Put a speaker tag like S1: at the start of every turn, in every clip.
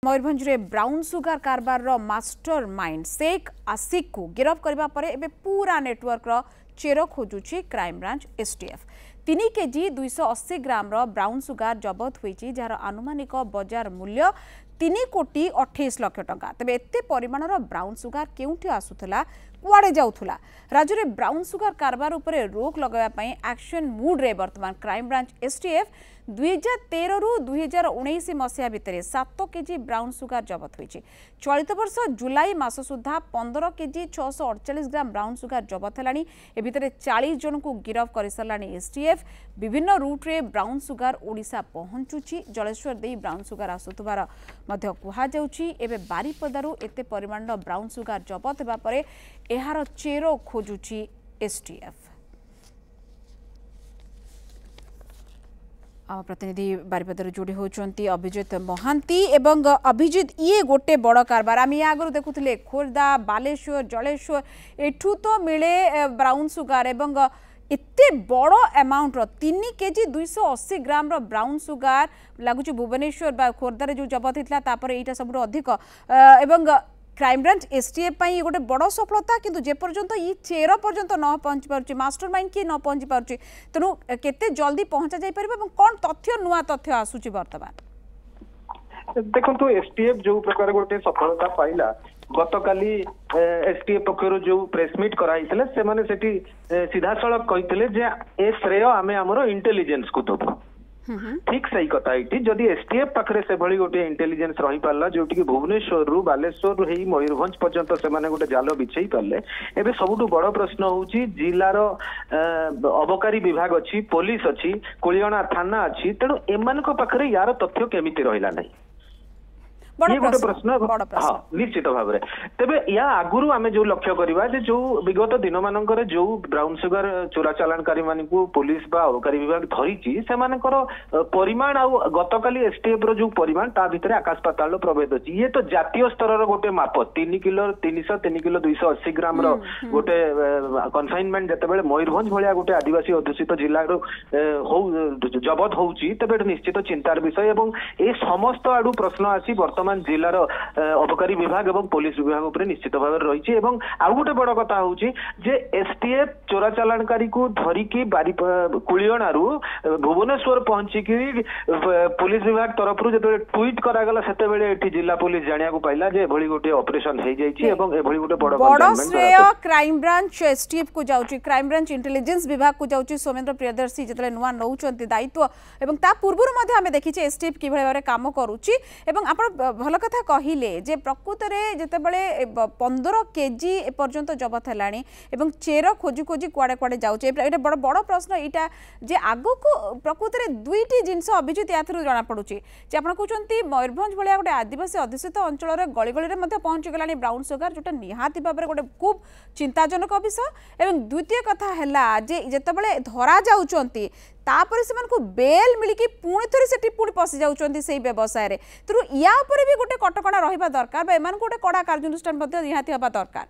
S1: मयूरभंज रे brown sugar कारबार रो मास्टर माइंड शेख आशिक को गिरफ्त करबा परे एबे पूरा नेटवर्क रो चेर खोजुची crime branch STF 3 KG 280 gram रो ब्राउन सुगर जबत होईची जार आनुमानिक बाजार मूल्य 3 कोटी 28 लाख टंका। तबे एते परिमाण रो ब्राउन सुगर केउठी आसुथला कुआडे जाउथला राज्य रे ब्राउन सुगर कारबार उपरे रोक लगाया पई एक्शन मूड रे वर्तमान क्राइम ब्रांच STF 2013 रु 2019 मसीहा भितर 7 केजी ब्राउन सुगर जबत होईची। चलित वर्ष जुलाई मास सुधा 15 केजी 648 ग्राम ब्राउन सुगर जबत हलानी। ए भितर 40 जन को गिरफ्त कर सरलानी STF। विभिन्न रूट रे ब्राउन सुगर ओडिशा पहुंचुची। जलेश्वर दे ब्राउन सुगर आसुथबार मध्य कुहा जाउची। एबे बारीपदारु एते परिमाण ब्राउन सुगर जबत हेबा परे एहार चेरो खोजुची STF। आम प्रतिनिधि बारिपदार जोड़ी होती अभिजित महांती एवं अभिजित ये गोटे बड़ कारबार आम या आगु देखुले खोर्धा बालेश्वर जलेश्वर एठू तो मिले ब्राउन सुगर एवं एते बड़ अमाउंट 3 केजी 280 ग्राम रो ब्राउन सुगर लगुच भुवनेश्वर खोर्धार जो जबत होता यहाँ सब अधिक एवं क्राइम ब्रांच STF पाई गोटे बड़ सफलता किंतु जे पर्यंत ये चेर पर्यंत न पहुंची पारुची मास्टर माइंड किए न पहुंची पारुची तेणु केते जल्दी पहुंचा जाई परिबा एवं कोन तथ्य नुआ तथ्य आसुची वर्तमान
S2: देखो STF जो प्रकार गोटे सफलता पाइला गतकाली STF पक्षर जो प्रेस मीट कराइथिले से माने सेठी सीधा सड़क कहिथिले जे ए श्रेय आमे हमरो इंटेलिजेंस को दबो ठीक सही कथा ये जदि STF पाखरे से भली गोटे इंटेलिजेंस रही पारला जो कि भुवनेश्वर रु बालेश्वर रु मयूरभंज पर्यंत से माने गोटे जाल बिछई पारले एबे सबुठु बड़ प्रश्न होउची जिलार अबकारी विभाग अछि पुलिस अछि कुलियणा थाना अछि तेणु एमानक पाखरे यार तथ्य केमिति रहिला नै ये गोटे प्रश्न हाँ निश्चित भाव में तेबे या आगुरु आमे जो लक्ष्य करिबा जे जो विगत दिन मानकर जो ब्राउन सुगर चोरा चालानकारी मानकु पुलिस बा अबकारी विभाग धरिची से मानकर परिमाण आ गतकाली STF रो जो परिमाण ता भितरे आकाश पाताल प्रभेद अछि ये तो जातीय स्तर रो गोटे माप 3 किलो 300 3 किलो 280 ग्राम रो गोटे कन्फाइनमेंट जते बेले मयूरभंज भलिया गोटे आदिवासी अध्युषित जिल्ला रो हो जबत होउची तबे निश्चित चिंतार विषय एवं ए समस्त आडू प्रश्न आसी वर्तमान जिलार अबकारी विभाग एवं पुलिस विभाग उपर निश्चित भाव रही एवं आउ गोटे बड़ कथा होउची जे STF चोरा चालानकारी को धरिकी बारी कुलियणारू भुवनेश्वर पहुंचिकी पुलिस विभाग तरफ जो ट्वीट करागला सेते बेले एठी जिला पुलिस जानिया को पाइला जे एभली गोटे ऑपरेशन हे जाइछि एवं एभली गोटे बड़
S1: श्रेय क्राइम ब्रांच STF को जाउछि क्राइम ब्रांच इंटेलिजेंस विभाग को जाउछि सोमेन्द्र प्रियदर्शी जतले नुवा नउचंती दायित्व एवं ता पूर्वरु मध्ये हमें देखिछे STF किभळे बारे काम करूछि एवं आपण भल कथा कहले जे प्रकृत में जितेबले 15 केजी एपर्यंत जबत है चेर खोजी खोजी कुआडे कुआडे जाउचे एटा बड़ बड़ प्रश्न यहाँ जे आगो को प्रकृत में दुईटी जिनस अभिजित या जना पड़ुची जे आप कहते मयूरभंज भाया गोटे आदिवासी अध्युषित अंचल गली गली में पहुंची गलानी ब्राउन सुगर जोटा निहाती भाव में गोटे खूब चिंताजनक विषय एवं द्वितीय कथा है जे जितेबले धरा जाउचंती तापर से मानको बेल मिलिकी पुणी थोड़ी से पुणी पशि जाउचंती सेही व्यवसाय रे तेणु या उपरे भी गोटे कटकणा रहिबा दरकार एमान गोटे कड़ा कार्यानुष्ठान निहाती हवा दरकार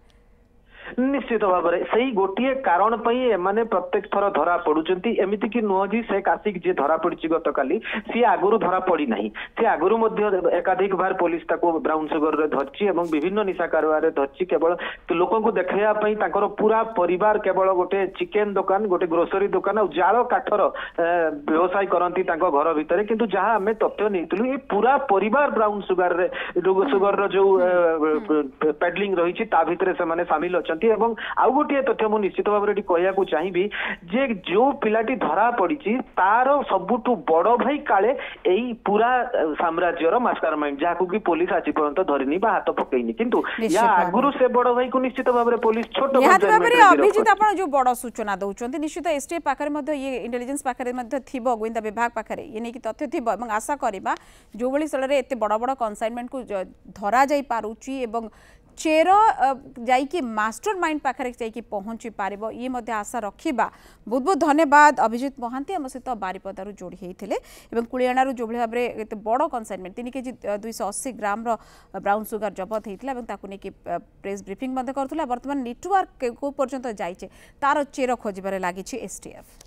S2: निश्चित भाव में सही गोटे कारण एमाने प्रत्येक थर धरा पड़ुचंती एमिति कि नुह जी शेख आशिक जे धरा पड़ी गतकाली सी आगुरु धरा पड़ी नाही सी आगुरु एकाधिक बार पुलिस ताको ब्राउन सुगर रे धरची एवं विभिन्न निशा कारोबार रे धरची केवल लोकों को देखैया पई ताकर पूरा परिवार केवल गोटे चिकेन दुकान गोटे ग्रोसरी दुकान और जाल काठर व्यवसाय करती घर भितर किंतु जहां हमें तथ्य नहीं ये पूरा परिवार ब्राउन सुगर रे सुगर रो जो पेडलिंग रही ता भितर से माने शामिल अच्छा एवं आउ गोटे तथ्य मु निश्चित भाव में कहू चाहिए जे जो पिलाटी धरा पड़ी तार सबुठु बड़ भाई काले यही पूरा साम्राज्यर मास्टरमाइंड जहाँ कि पुलिस आज पर्यंत धरिनी हाथ पकईनी किंतु या आगुरु से बड़ भाई को निश्चित भाव में पुलिस छोट
S1: अभिजित आप जो बड़ सूचना दौरान निश्चित STF पाखे ये इंटेलिजेंस पाखे गोइंदा विभाग पाखे ये नहीं तथ्य थी आशा करवा जो भाई स्थल में एत बड़ बड़ कनसाइनमेंट को धरा जाई पारुची एवं चेर जाइकी मास्टर माइंड पाखे जाइकी पहुंची पारिबो ये मध्य आशा रखिबा। बहुत बहुत धन्यवाद अभिजित महांती आम सहित बारिपदारू जोड़ी होते एवं कुलियाणारू जो भाव में बड़ consignment 3 KG 280 gram brown sugar जबत होता प्रेस ब्रीफिंग करुला बर्तमान नेटवर्क को पर्यंत जाइए तार चेर खोजबार लगी STF।